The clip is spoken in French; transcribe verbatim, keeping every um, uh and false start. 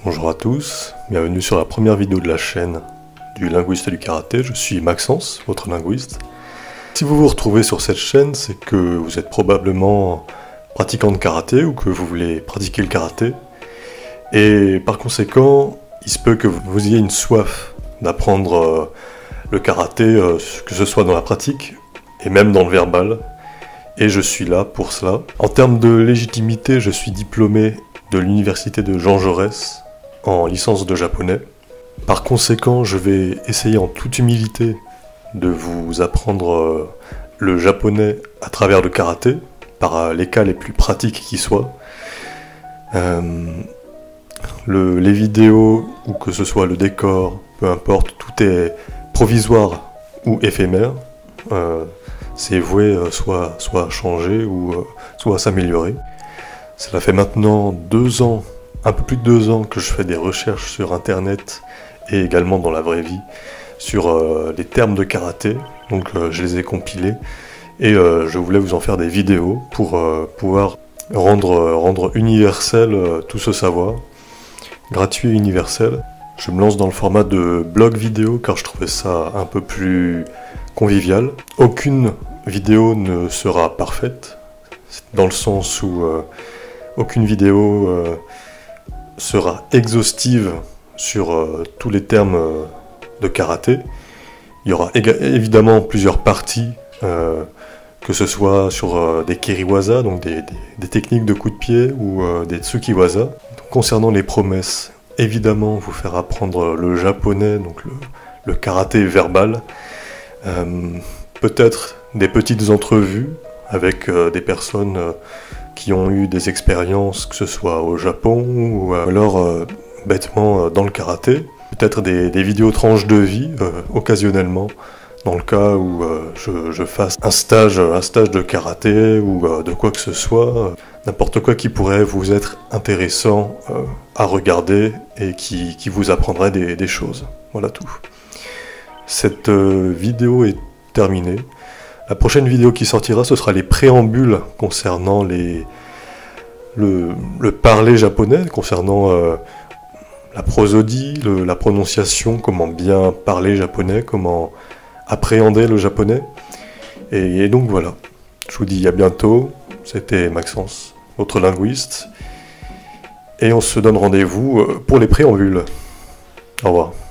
Bonjour à tous, bienvenue sur la première vidéo de la chaîne du linguiste du karaté. Je suis Maxence, votre linguiste. Si vous vous retrouvez sur cette chaîne, c'est que vous êtes probablement pratiquant de karaté ou que vous voulez pratiquer le karaté. Et par conséquent, il se peut que vous ayez une soif d'apprendre le karaté, que ce soit dans la pratique et même dans le verbal. Et je suis là pour cela. En termes de légitimité, je suis diplômé de l'université de Jean Jaurès en licence de japonais. Par conséquent, je vais essayer en toute humilité de vous apprendre le japonais à travers le karaté, par les cas les plus pratiques qui soient. Euh, le, les vidéos, ou que ce soit le décor, peu importe, tout est provisoire ou éphémère. Euh, c'est voué soit, soit à changer ou euh, soit à s'améliorer. Cela fait maintenant deux ans, un peu plus de deux ans que je fais des recherches sur internet et également dans la vraie vie sur euh, les termes de karaté. Donc euh, je les ai compilés et euh, je voulais vous en faire des vidéos pour euh, pouvoir rendre, euh, rendre universel euh, tout ce savoir, gratuit et universel. Je me lance dans le format de blog vidéo car je trouvais ça un peu plus convivial. Aucune vidéo ne sera parfaite, dans le sens où euh, aucune vidéo euh, sera exhaustive sur euh, tous les termes euh, de karaté. Il y aura évidemment plusieurs parties, euh, que ce soit sur euh, des kiriwaza, donc des, des, des techniques de coups de pied, ou euh, des tsukiwaza. Donc, concernant les promesses, évidemment vous faire apprendre le japonais, donc le, le karaté verbal. Euh, peut-être des petites entrevues avec euh, des personnes euh, qui ont eu des expériences, que ce soit au Japon ou alors euh, bêtement euh, dans le karaté. Peut-être des, des vidéos tranches de vie, euh, occasionnellement, dans le cas où euh, je, je fasse un stage, un stage de karaté ou euh, de quoi que ce soit, euh, n'importe quoi qui pourrait vous être intéressant euh, à regarder et qui, qui vous apprendrait des, des choses. Voilà tout. Cette euh, vidéo est terminée. La prochaine vidéo qui sortira, ce sera les préambules concernant les, le, le parler japonais, concernant euh, la prosodie, le, la prononciation, comment bien parler japonais, comment appréhender le japonais. Et, et donc voilà, je vous dis à bientôt, c'était Maxence, votre linguiste, et on se donne rendez-vous pour les préambules. Au revoir.